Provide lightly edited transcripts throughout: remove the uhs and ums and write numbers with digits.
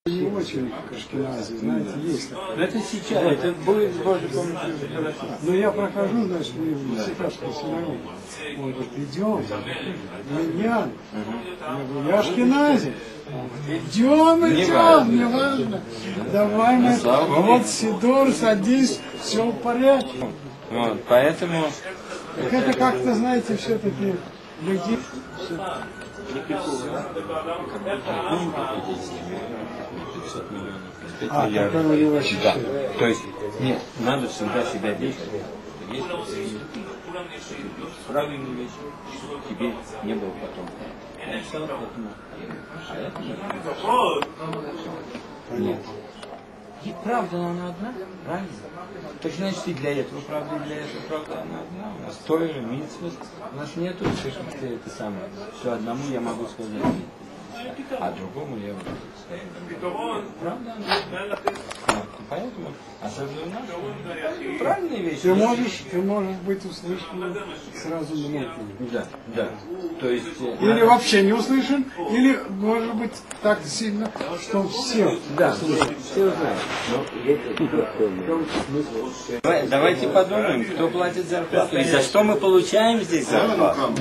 Не очень ашкенази, знаете, есть такое. Это сейчас, это будет, Боже, помощью уже хорошо. Но я прохожу, значит, в Сихарской синагоге. Он говорит, идем, миньян. Я говорю, я ашкенази. Идем, не важно. Давай мы, вот Сидор, садись, все в порядке. Вот, поэтому... Так это как-то, знаете, все-таки людей... Такой у него ощущение. Да. То есть, нет, надо всегда себя действовать. Правильные вещи тебе не было потом. Нет. И правда она одна, правильно? Так значит и для этого правда, и для этого правда она одна. У нас Тора, мицвот, у нас нету, это самое. Все одному я могу сказать, а другому я могу сказать. Правда она? Поэтому, особенно наши, правильные вещи. Ты можешь быть услышан сразу много. Да, да. То есть... Или вообще не услышан, или может быть так сильно, что все. Да, все знают. Давайте подумаем, кто платит зарплату и за что мы получаем здесь зарплату.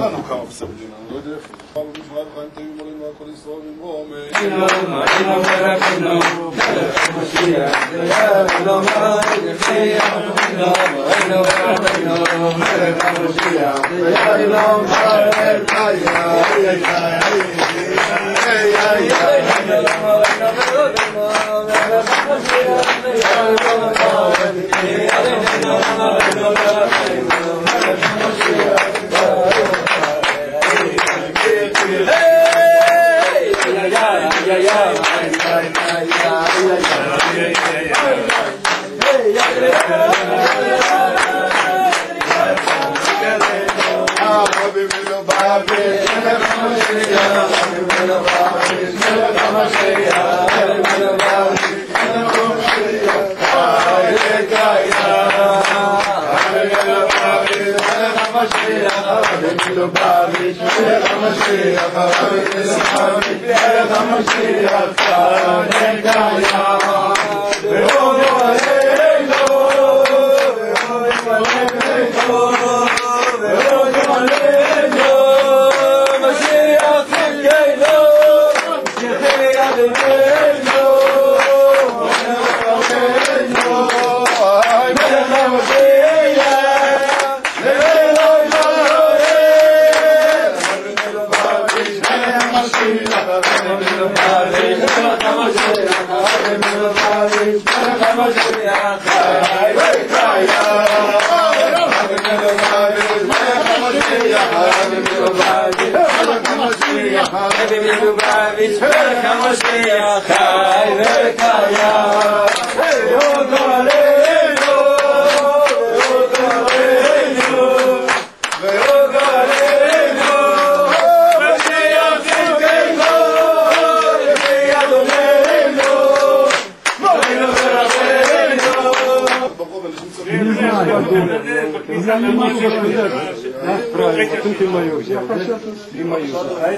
Я не могу сказать. Правильно, тут и мою взял. И мою.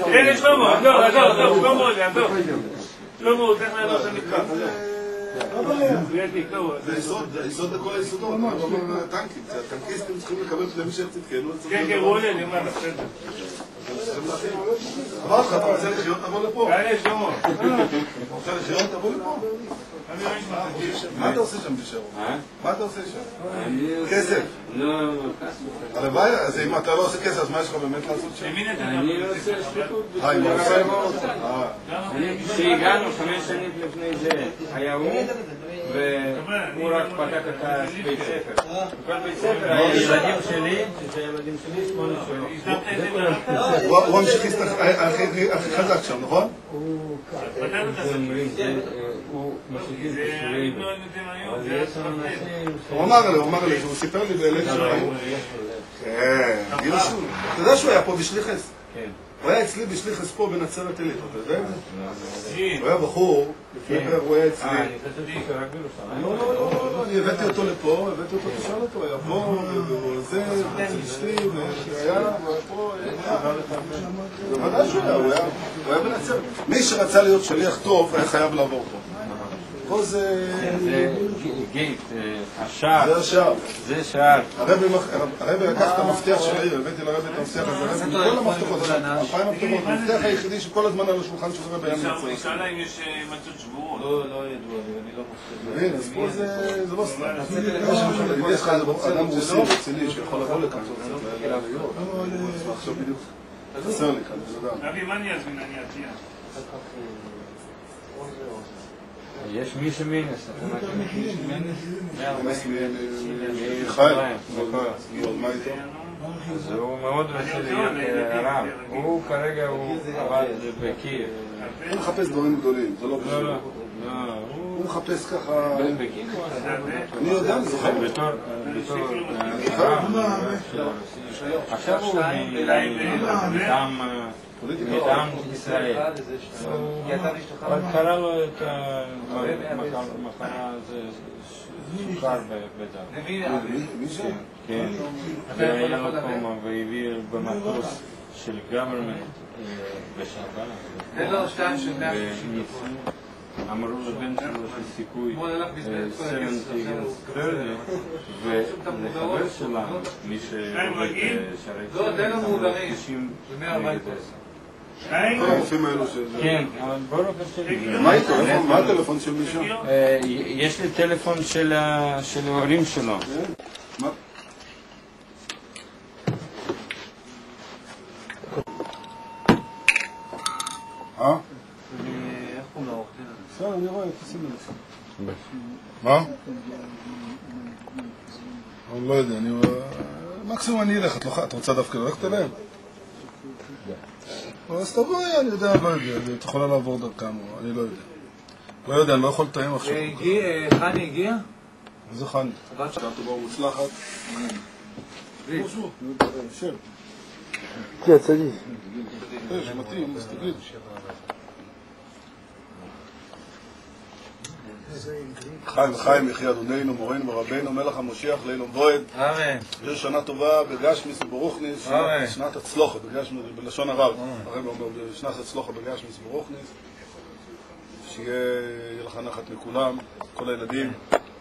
זה יסוד לכל היסודות, הטנקים, הטנקיסטים צריכים לקבל למי שתתקנו. כן, כן, הוא עולה, נאמר אחרי זה. אמר לך, אתה רוצה לחיות, תבוא לפה. כאלה שלמה. אתה רוצה לחיות, תבוא לפה. מה אתה עושה שם בשרון? מה אתה עושה שם? כסף. הלוואי, אז אם אתה לא עושה כסף, אז מה יש לך באמת לעשות שם? אני עושה שחיתות. אם הוא עושה? כשהגענו 5 שנים לפני זה, היה הוא, והוא רק פתח את הבית ספר. בכל בית ספר היה ילדים שלי, שזה ילדים שלי, 8 שנים. הוא המשיכיסט הכי חזק שם, נכון? הוא משיכיסט בשבילי. הוא אמר לי, הוא סיפר לי באלף שלו. כן, אתה יודע שהוא היה פה בשליחס. הוא היה אצלי בשליחס פה בנצרת עילית, אתה יודע את זה? הוא היה בחור, לפני פרק הוא היה אצלי. לא, אני הבאתי אותו לפה, תשאל אותו, הוא היה פה, וזה, אצל אשתי, והיה פה, בוודאי שהוא היה, הוא היה בנצרת. מי שרצה להיות שליח טוב היה חייב לעבור פה. פה זה גייט, השער. זה השער. זה שער. הרבי לקח את המפתח של העיר, הבאתי לרבי את המפתח הזה, מכל המפתחות, 2,000 מפתחות, המפתח היחידי שכל הזמן על השולחן של הרבי היה נמצא. הוא שאלה אם יש מצות שבורות. לא ידוע לי, אני לא חושב. מבין, אז פה זה לא סתם. אם יש לך אדם רוסי רציני שיכול לבוא לכאן, עכשיו בדיוק חסר לי כאן, אני יודע. רבי, מה אני אזמין? אני אציע. יש מי שמינס, מיכאל, מה איתו? אז הוא מאוד רוצה להיות רב. הוא כרגע עבד בקייב. הוא מחפש דברים גדולים, זה לא פשוט. הוא מחפש ככה... אני יודע, אני זוכר. בתור עכשיו הוא מטעם ישראל. אבל קרא לו את המחנה הזה סוכר בדם. מי זה? כן. והיה לו קומה והביא במטוס של גוברמנט בשבת. אמרו לבן שלו שסיכוי 70-30 ולחבר שלנו, מי ששרת 90 הרופאים האלו של... כן, אבל ברוך השם. מה הטלפון של מישהו? יש לי טלפון של ההורים שלו. בסדר, אני רואה, תשים לי. מה? אני לא יודע, מקסימום אני אלך, את רוצה דווקא ללכת אליהם? אז תבואי, אני יודע, לא יודע, את יכולה לעבור דרכם, אני לא יודע. לא יודע, אני לא יכול לתאם עכשיו. חני הגיע? איזה חני? שאתה טובה ומוצלחת. משהו, שב. כן, תגיד. שמתאים, אז תגיד. חיים יחי אדוננו, מורנו ורבנו, מלך המשיח, לילה ובועד. אמן. יש שנה טובה בגשמיס וברוכניס, שנת הצלוחה, בלשון הרב. הרב אומר, שנת הצלוחה בגשמיס וברוכניס. שיהיה לך נחת מכולם, כל הילדים,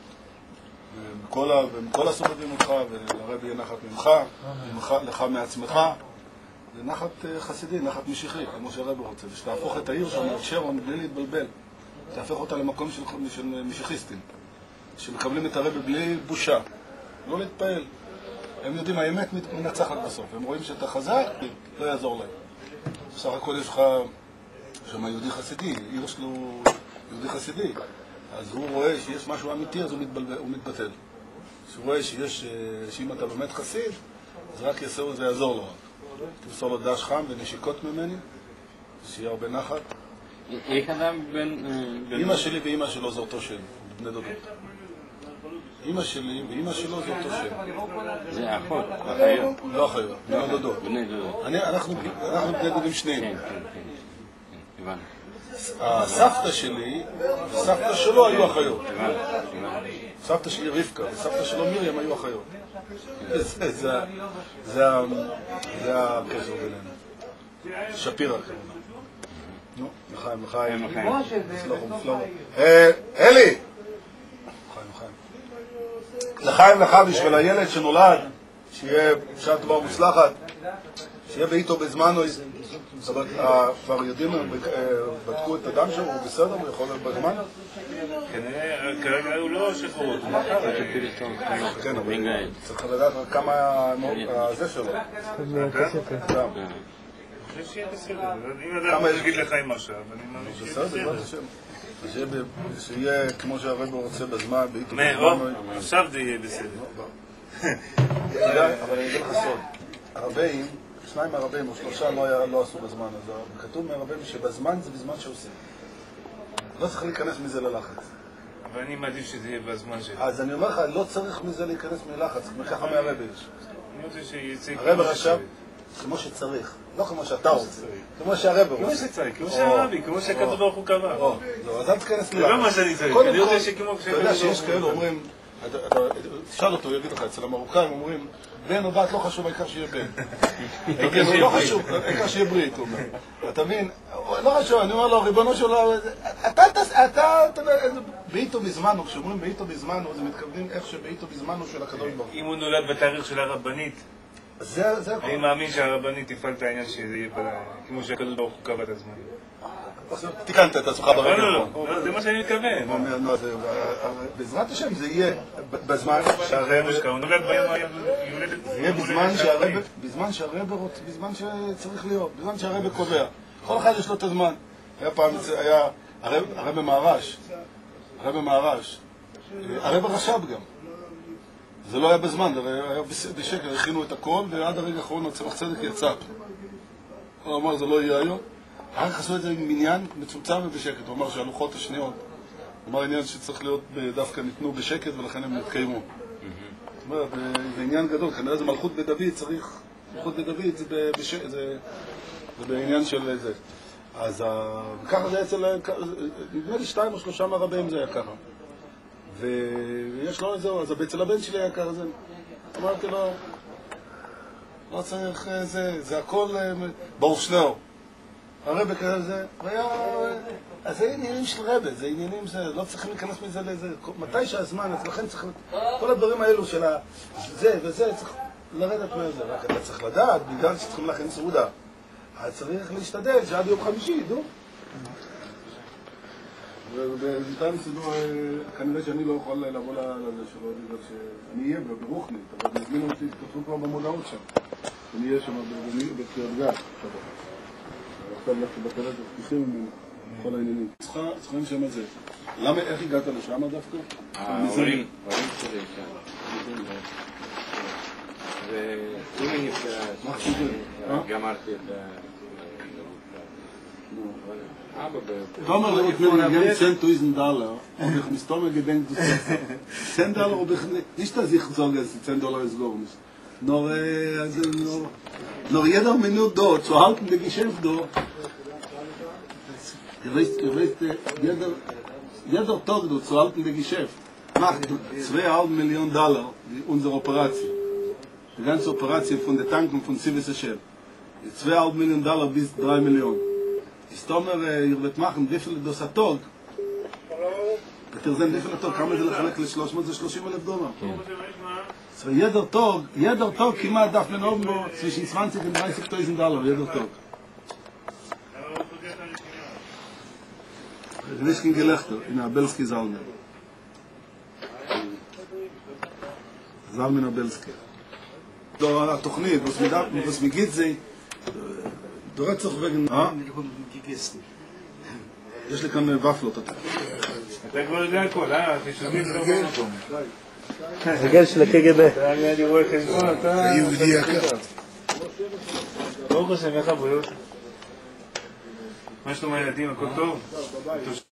ומכל הסובבים אותך, ולרב יהיה נחת ממך, לך מעצמך. זה נחת חסידי, נחת משיחי, כמו שהרב רוצה, ושתהפוך את העיר שם, את שרון, בלי להתבלבל. תהפך אותה למקום של משיחיסטים, שמקבלים את הרבי בלי בושה, לא להתפעל. הם יודעים, האמת מנצחת בסוף, הם רואים שאתה חזק, לא יעזור להם. בסך הכל יש לך שם יהודי חסידי, עיר שלו יהודי חסידי, אז הוא רואה שיש משהו אמיתי, אז הוא מתבטל. כשהוא רואה שאם אתה באמת חסיד, אז רק זה יעזור לו. תמסור לו דש חם ונשיקות ממני, שיהיה הרבה נחת. איך אדם בין... אמא שלי ואמא שלו זה אותו שם, בני דודות. אמא שלי ואמא שלו זה אותו שם. זה אחות, אחיות. לא אחיות, בני דודות. בני דודות. אנחנו בני דודים שניהם. כן, הבנתי. הסבתא שלי וסבתא שלו היו אחיות. סבתא שלי רבקה וסבתא שלו מרים היו אחיות. זה הקשר בינינו. שפירה כמובן. נו, לחיים. אלי! לחיים בשביל הילד שנולד, שיהיה שעה טובה ומוצלחת, שיהיה באיתו בזמן, כבר יודעים, בדקו את הדם שלו, הוא בסדר, הוא יכול להיות בזמן? כרגע הוא לא שחרור. כן, אבל צריך לדעת כמה זה שלו. אני חושב שיהיה בסדר. אם אדם יגיד לך עם משהו, אני מאמין שיהיה בסדר. שיהיה כמו שהרב רוצה בזמן, באיתו בזמן. עכשיו זה יהיה בסדר. אבל אני אגיד לך סוד. הרבים, שניים מהרבים או שלושה לא עשו בזמן הזה. כתוב מהרבים שבזמן זה בזמן שעושים. לא צריך להיכנס מזה ללחץ. אבל אני מעדיף שזה יהיה בזמן שלי. אז אני אומר לך, לא צריך מזה להיכנס מלחץ, ככה מהרבי יש. אני רוצה שיצא... הרב עכשיו, כמו שצריך, לא כמו שאתה רוצה, כמו שהרב רוצה. כמו שצריך, כמו שהרבי, כמו שהקדוש ברוך הוא קבע. אז אל תכנס זה לא מה שאני צריך, אני רוצה שכמו אתה יודע שיש כאלו אומרים, תשאל אותו, הוא יגיד לך, אצל המרוקאים אומרים, בן או בת לא חשוב, העיקר שיהיה בן. לא חשוב, העיקר שיהיה ברית, הוא אומר. אתה מבין? לא חשוב, אני אומר לו, ריבונו שלו, אתה, בעיתו בזמנו, כשאומרים בעיתו בזמנו, זה מתכוונים איך שבעיתו בזמנו של הקדוש ברוך הוא. אם הוא נולד בתאריך של הרבנית, אני מאמין שהרבנית תפעל את העניין שזה יהיה כמו שהקדוש ברוך הוא קבע את הזמן. תיקנת את עצמך ברגע. לא, זה מה שאני מתכוון. בעזרת השם זה יהיה בזמן הוא נולד ביום זה יהיה בזמן שהרב רוצה, בזמן שצריך להיות, בזמן שהרב קובע. כל אחד יש לו את הזמן. היה פעם, היה הרב מהר"ש, הרב הרש"ב גם. זה לא היה בזמן, זה היה בשקר, הכינו את הכל, ועד הרגע האחרון הצמח צדק יצא. הוא אמר, זה לא יהיה היום. אחר כך עשו את זה עם מניין מצומצם ובשקט. הוא אמר שהלוחות השניות, הוא אמר עניין שצריך להיות דווקא ניתנו בשקט ולכן הם נתקיימו. זאת אומרת, זה עניין גדול, כנראה זה מלכות בדוד, צריך, מלכות בדוד זה בעניין של זה. אז ככה זה אצל, נדמה לי 2 או 3 מהרבים זה היה ככה. ויש לו את זה, אז אצל הבן שלי היה ככה זה. אמרתי לו, לא צריך זה הכל ברוך שניאור. הרבא כזה, אז זה עניינים של רבא, זה עניינים, לא צריכים להיכנס מזה לאיזה, מתי שהזמן, אז לכן צריך, כל הדברים האלו של זה וזה, צריך לרדת מזה, רק אתה צריך לדעת, בגלל שצריכים להכין סעודה, אז צריך להשתדל שעד יום חמישי, ידעו. ובינתיים סידור, כנראה שאני לא יכול לבוא לזה שלו, בגלל שאני אהיה ברוחנית, אבל נזמינו אותי, תכתבו כבר במודעות שם, אני אהיה שם בקריאת גת, עכשיו לך בטלת ופתיחים ממנו, כל העניינים. צריכים שם את זה. למה, איך הגעת לשם דווקא? ההורים שלי שם. ואם נפגעה, גמרתי את Tomer ich will gerne $10,000, und ich muss Tomer gedenkt, $10 ob ich nicht, dass ich sage, dass $10 ist gar nicht. Nur jeder Minute dort, zu halten der Geschäft dort, ihr wisst, jeder Tag dort, zu halten der Geschäft, macht $2,5 Millionen, unsere Operation. Die ganze Operation von der Tanken von Sivis Hashem. $2,5 Millionen bis 3 Millionen. Ist Tomer, ihr wird machen, wie viel das hat Tag? Bitte sehen, wie viel Tag, kann man sich לחלק $330,000. So jeder Tag כמעט darf man oben zwischen 20 und 30.000, jeder Tag. Nicht kein Gelächter, in Abelski Zalmen. Zalmen Abelski. Da התוכנית, was mir geht sie, du redest doch wegen... יש לי כאן ופלות. אתה כבר יודע הכל, תשלמים לא במקום. רגל של הקג"ב. אני רואה חשבון, אתה... יהודי יקר. ברוך השם, איך הבריאות? מה שלום הילדים, הכל טוב?